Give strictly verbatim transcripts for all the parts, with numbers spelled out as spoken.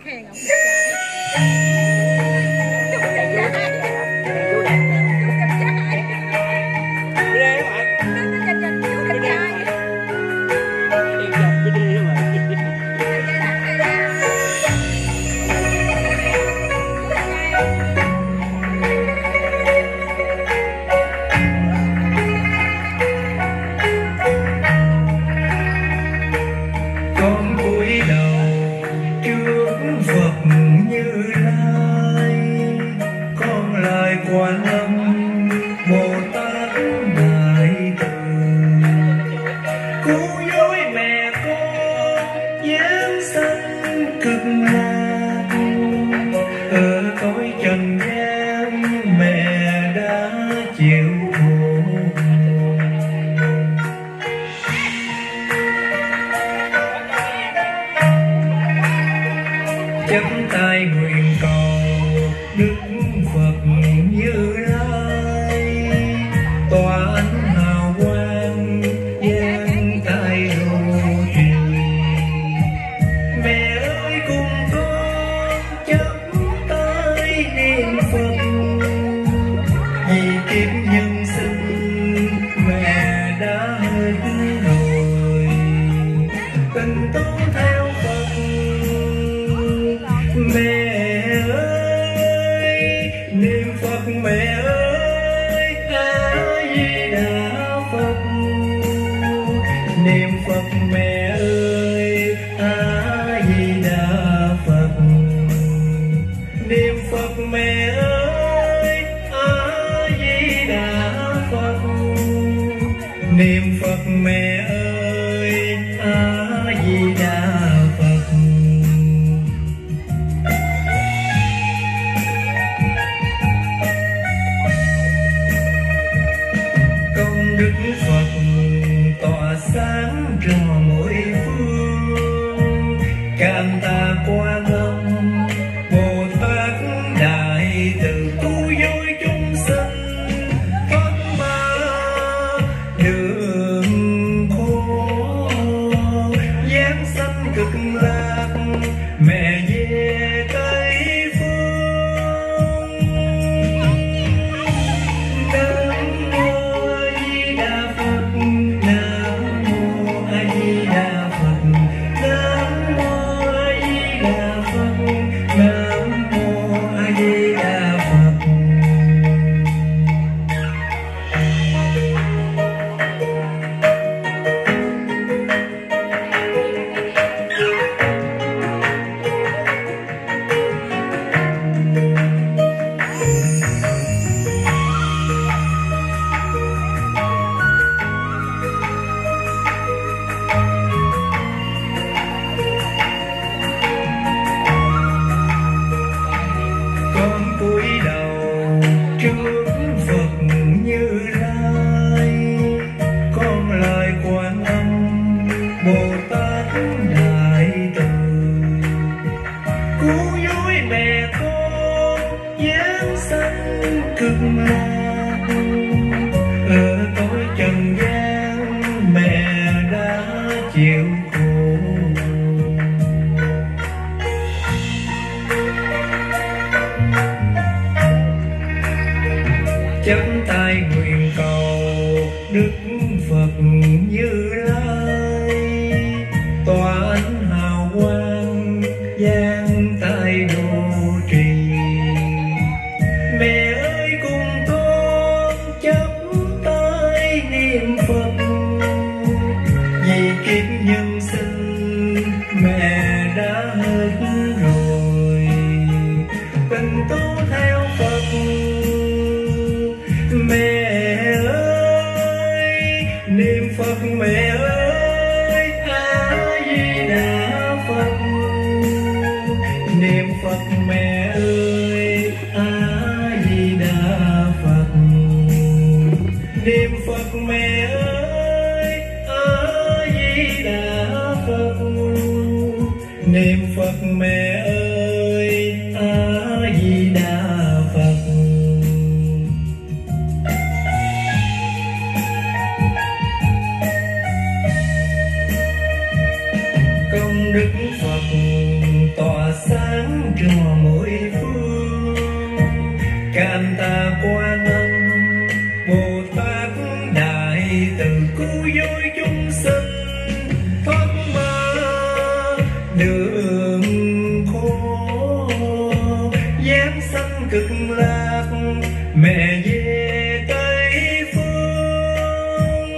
Hèn ông đẹp trai. Chúc đẹp trai. Chúc đẹp trai. Đây các bạn. Nó dành dành chúc đẹp trai. Em chồng cái đi các bạn. Con cúi đầu trước Phật Như Lai, con lời Quan Âm Bồ Tát Đại Từ, cứu rỗi mẹ con giáng sanh cực lạc, ở cõi trần gian mẹ đã chịu khổ. Chắp tay nguyện cầu Đức Phật Như Lai, tỏa ánh hào quang giáng tay độ trì. Mẹ ơi cùng con chắp tay niệm Phật, vì kiếp nhân sinh mẹ đã hết rồi, tình tu theo Phật. Mẹ ơi niệm Phật, mẹ ơi A Di Đà Phật, niệm Phật mẹ ơi A Di Đà Phật, niệm Phật mẹ ơi A Di Đà Phật, niệm Phật mẹ ơi A Di Đà Phật. Đức Phật tỏa sáng cho mỗi phương, cảm tạ Quan Âm Bồ Tát Đại Từ, cứu rỗi chúng sinh thoát ma đường khổ, giáng sanh cực lạc mẹ về Tây Phương. Nam mô A Di Đà Phật, Nam mô A Di Đà Phật, Nam mô A Di Đà Phật, Nam mô A Di Đà Phật. Con cúi đầu trước Phật Như Lai, con lời Quan Âm Bồ Tát Đại Từ, cứu rỗi mẹ con giáng sanh cực lạc, ở cõi trần gian mẹ đã chịu khổ. Chắp tay nguyện cầu Đức Phật Như Lai, tỏa ánh hào quang giáng tay độ trì. Mẹ ơi cùng con chắp tay niệm Phật, vì kiếp nhân sinh mẹ đã hết rồi, tình tu theo Phật. Mẹ ơi niệm Phật, mẹ ơi A Di Đà Phật, niệm Phật mẹ ơi A Di Đà Phật, niệm Phật mẹ ơi A Di Đà Phật, niệm Phật mẹ ơi A Di Đà Phật. Công đức Phật tỏa sáng đường khô dáng xanh cực lạc mẹ về Tây Phương.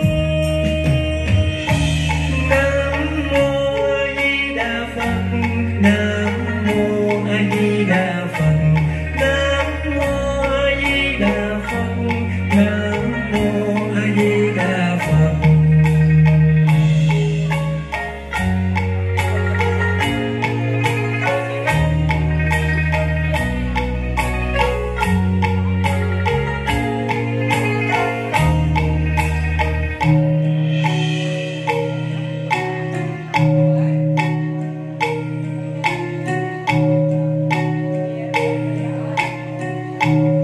Nam mô A Di Đà Phật, Nam mô A Di Đà Phật, Nam mô A Di Đà Phật, Nam mô A Di Đà Phật. Thank you.